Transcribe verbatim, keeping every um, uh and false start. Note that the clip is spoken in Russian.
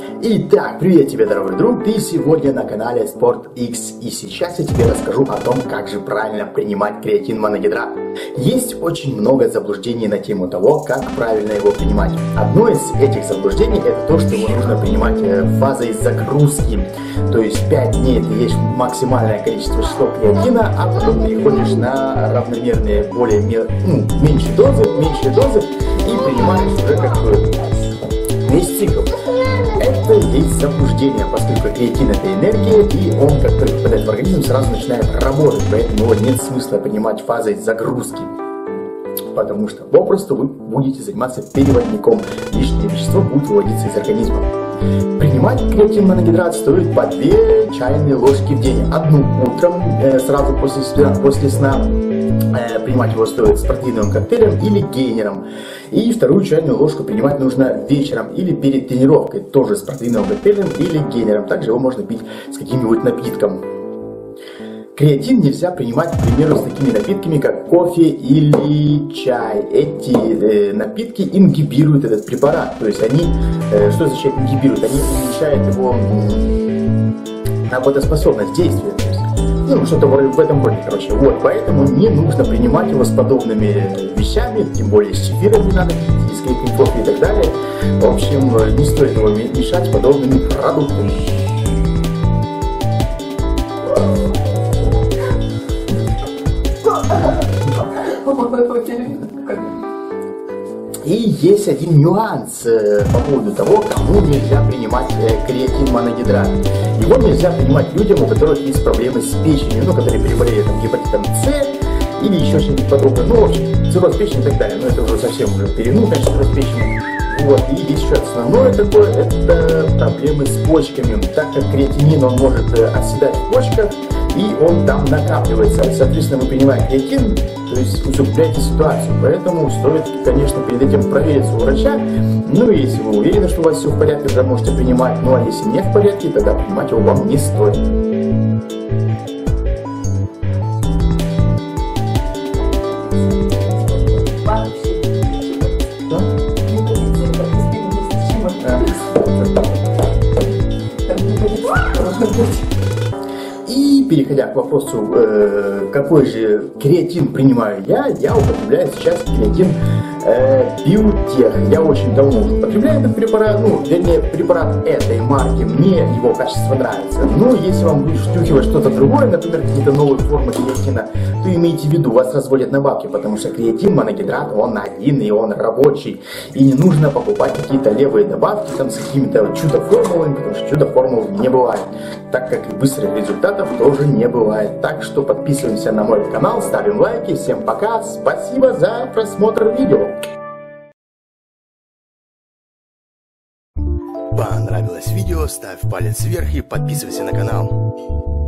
Итак, привет тебе, дорогой друг, ты сегодня на канале SportX, и сейчас я тебе расскажу о том, как же правильно принимать креатин моногидрат. Есть очень много заблуждений на тему того, как правильно его принимать. Одно из этих заблуждений это то, что его нужно принимать фазой загрузки, то есть пять дней ты ешь максимальное количество число креатина, а потом переходишь на равномерные, более ну, меньше дозы, меньшие дозы и принимаешь уже как бы весь цикл. Это есть заблуждение, поскольку креатин это энергия, и он, как только попадает в организм, сразу начинает работать, поэтому его нет смысла принимать фазой загрузки, потому что попросту вы будете заниматься переводником, лишнее вещество будет выводиться из организма. Принимать креатин моногидрат стоит по две чайные ложки в день. Одну утром, э, сразу после, после сна, э, принимать его стоит с протеиновым коктейлем или гейнером. И вторую чайную ложку принимать нужно вечером или перед тренировкой, тоже с протеиновым коктейлем или гейнером. Также его можно пить с каким-нибудь напитком. Креатин нельзя принимать, к примеру, с такими напитками, как кофе или чай. Эти э, напитки ингибируют этот препарат. То есть они, э, что означает ингибируют? Они уменьшают его э, работоспособность, действия. То есть, ну, что-то в этом роде, короче. Вот, поэтому не нужно принимать его с подобными вещами, тем более с чефиром не надо пить, и с крепким кофе и так далее. В общем, не стоит его мешать с подобными продуктами. И есть один нюанс э, по поводу того, кому нельзя принимать э, креатин моногидрат. Его нельзя принимать людям, у которых есть проблемы с печенью, ну, которые переболели там, гепатитом С или еще что-нибудь подобное. Ну, в общем, цирроз печени и так далее. Но это уже совсем уже перенул, конечно, цирроз печени. Вот. И здесь еще основное такое, это проблемы с почками. Так как креатинин, он может э, оседать в почках, и он там накапливается. Соответственно, вы принимаете креатин, то есть усугубляете ситуацию. Поэтому стоит, конечно, перед этим провериться у врача. Ну и если вы уверены, что у вас все в порядке, тогда можете принимать. Ну а если не в порядке, тогда принимать его вам не стоит. И переходя к вопросу, э, какой же креатин принимаю я, я употребляю сейчас креатин э, Биотех. Я очень давно уже употребляю этот препарат, ну, вернее, препарат этой марки, мне его качество нравится. Но если вам будет втюхивать что-то другое, например, какие-то новые формы креатина, то имейте в виду, вас разводят на бабки, потому что креатин моногидрат, он один и он рабочий. И не нужно покупать какие-то левые добавки там с какими-то чудо-формулами, потому что чудо-формул не бывает, так как и быстрых результатов тоже не бывает. Так что подписываемся на мой канал, ставим лайки. Всем пока, спасибо за просмотр видео. Понравилось видео? Ставь палец вверх и подписывайся на канал.